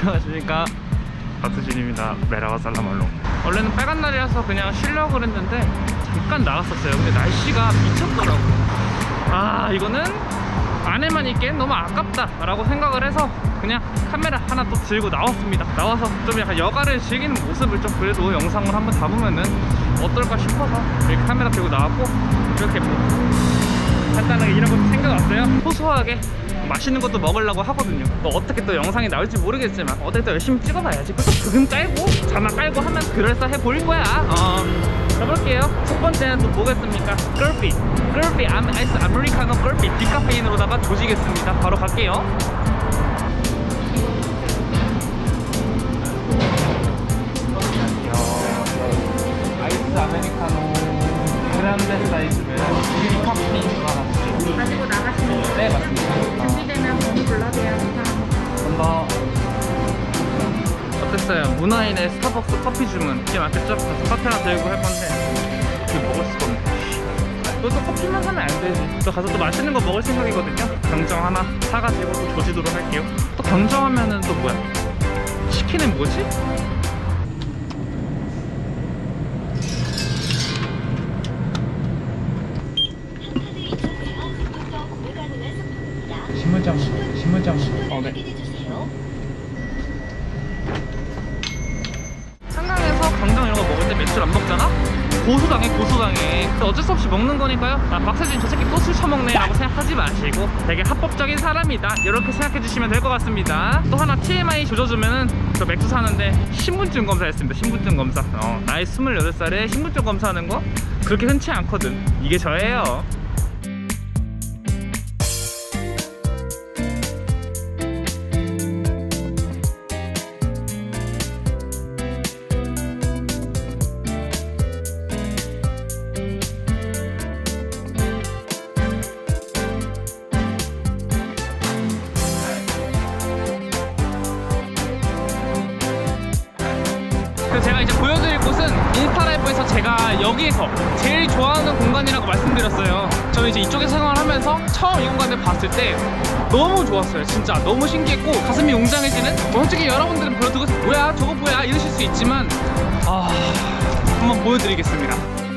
안녕하십니까, 박수진입니다. 메라와 살라말로. 원래는 빨간 날이라서 그냥 쉬려고 그랬는데 잠깐 나갔었어요. 근데 날씨가 미쳤더라고. 아, 이거는 안에만 있기엔 너무 아깝다 라고 생각을 해서 그냥 카메라 하나 또 들고 나왔습니다. 나와서 좀 약간 여가를 즐기는 모습을 좀 그래도 영상을 한번 담으면은 어떨까 싶어서 이렇게 카메라 들고 나왔고, 이렇게 뭐 간단하게 이런 것도 챙겨왔어요. 소소하게 맛있는 것도 먹으려고 하거든요. 또 어떻게 또 영상이 나올지 모르겠지만 어떻게 또 열심히 찍어봐야지. 또 그금 깔고 자막 깔고 하면 그럴싸해 보일 거야. 가볼게요. 첫 번째는 또 뭐겠습니까? 꿀빛 아이스 아메리카노 꿀빛 디카페인으로다가 조지겠습니다. 바로 갈게요. 아이스 아메리카노 그란데 사이즈를 디카페인 들어가서 가지고 나가시면 돼요. 네, 맞습니다. 준비되면 번호 불러줘야 감사합니다. 어땠어요? 문화인의 스타벅스 커피 주문 이게 맞겠죠? 커피 하나 들고 할 건데 이거 먹을 수가 없네. 또 커피만 사면 안 되지. 또 가서 또 맛있는 거 먹을 생각이거든요. 강정 하나 사가지고 또 조지도록 할게요. 또 강정하면은 또 뭐야? 치킨은 뭐지? 신문장. 네. 한강에서 강정 이런 거 먹을 때 맥주를 안 먹잖아? 고소당해. 어쩔 수 없이 먹는 거니까요. 아, 박세진 저 새끼 또 술 처먹네 라고 생각하지 마시고 되게 합법적인 사람이다 이렇게 생각해 주시면 될 것 같습니다. 또 하나 TMI 조져주면은 저 맥주 사는데 신분증 검사했습니다. 신분증 검사. 나이 28살에 신분증 검사하는 거 그렇게 흔치 않거든. 이게 저예요. 그래서 제가 이제 보여드릴 곳은 인스타라이브에서 제가 여기에서 제일 좋아하는 공간이라고 말씀드렸어요. 저는 이제 이쪽에서 생활하면서 처음 이 공간을 봤을 때 너무 좋았어요. 진짜 너무 신기했고 가슴이 웅장해지는, 솔직히 여러분들은 보여드리고 뭐야 저거 뭐야 이러실 수 있지만 한번 보여드리겠습니다.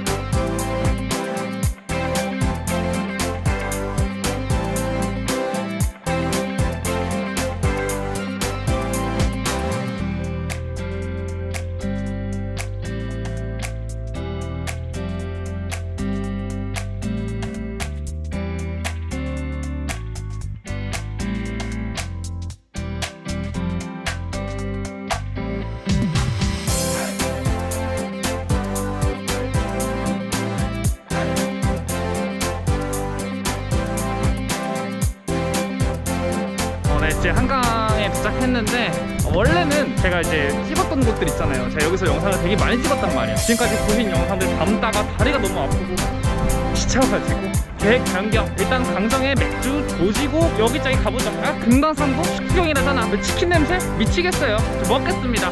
이제 한강에 도착했는데 원래는 제가 이제 찍었던 곳들 있잖아요. 제가 여기서 영상을 되게 많이 찍었단 말이에요. 지금까지 보신 영상들 담다가 다리가 너무 아프고 지쳐가지고 계획 변경. 일단 강정에 맥주 조지고 여기저기 가보자가 금강산도 식후경이라잖아. 치킨 냄새 미치겠어요. 먹겠습니다.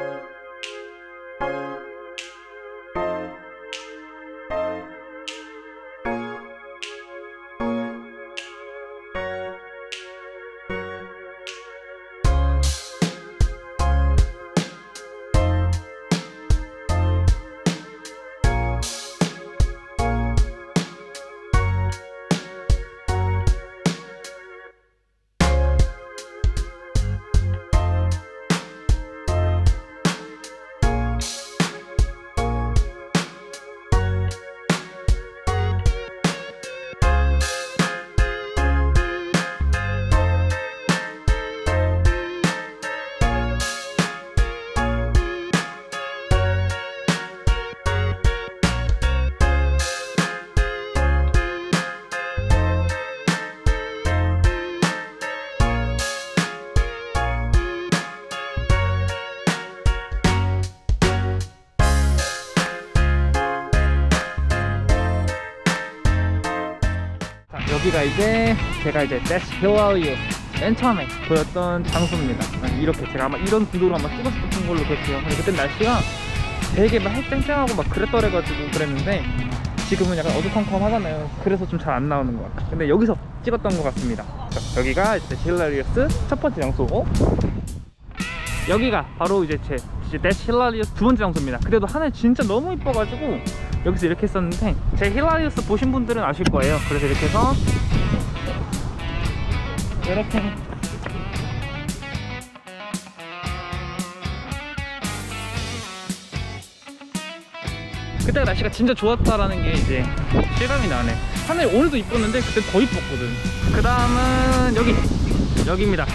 여기가 이제 제가 이제 That's How Are You 맨 처음에 보였던 장소입니다. 이렇게 제가 아마 이런 구도로 한번 찍었었던 걸로 기억해요. 근데 그때 날씨가 되게 막 쨍쨍하고 막 그랬더래가지고 그랬는데 지금은 약간 어두컴컴하잖아요. 그래서 좀 잘 안 나오는 것 같아요. 근데 여기서 찍었던 것 같습니다. 자, 여기가 이제 힐라리어스 첫 번째 장소. 여기가 바로 이제 제 데스 힐라리우스 두 번째 장소입니다. 그래도 하늘 진짜 너무 이뻐가지고 여기서 이렇게 했었는데, 제 힐라리우스 보신 분들은 아실 거예요. 그래서 이렇게 해서 이렇게 그때 날씨가 진짜 좋았다라는 게 이제 실감이 나네. 하늘 오늘도 이뻤는데 그때 더 이뻤거든. 그 다음은 여기입니다.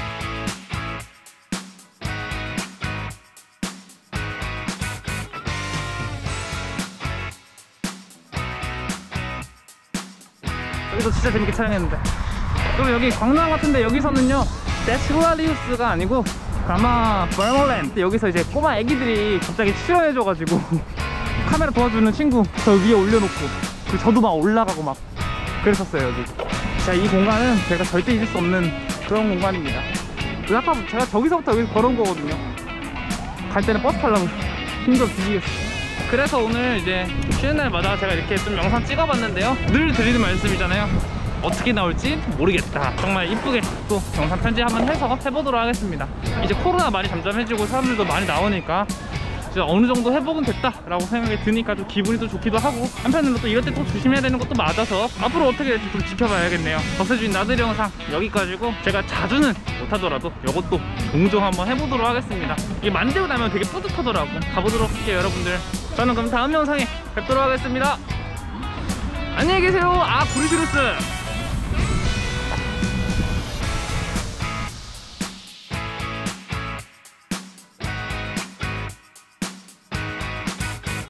여기서 진짜 재밌게 촬영했는데. 그리고 여기 광남 같은데 여기서는요 데스 힐라리우스가 아니고 아마 버멀랜드, 여기서 이제 꼬마 애기들이 갑자기 출연해줘가지고 카메라 도와주는 친구 저 위에 올려놓고, 그리고 저도 막 올라가고 막 그랬었어요. 여기 자, 이 공간은 제가 절대 잊을 수 없는 그런 공간입니다. 아까 제가 저기서부터 여기서 걸어온 거거든요. 갈 때는 버스 타려고 힘들어 뒤지겠어. 그래서 오늘 이제 쉬는 날마다 제가 이렇게 좀 영상 찍어봤는데요, 늘 드리는 말씀이잖아요. 어떻게 나올지 모르겠다. 정말 이쁘게 또 영상 편집 한번 해서 해보도록 하겠습니다. 이제 코로나 많이 잠잠해지고 사람들도 많이 나오니까 이제 어느 정도 회복은 됐다 라고 생각이 드니까 좀 기분이 또 좋기도 하고, 한편으로 또 이럴 때 또 조심해야 되는 것도 맞아서 앞으로 어떻게 될지 좀 지켜봐야겠네요. 버스주인 나들이 영상 여기까지고, 제가 자주는 못하더라도 이것도 종종 한번 해보도록 하겠습니다. 이게 만들고 나면 되게 뿌듯하더라고. 가보도록 할게요 여러분들. 저는 그럼 다음 영상에 뵙도록 하겠습니다. 안녕히 계세요. 구리주루스.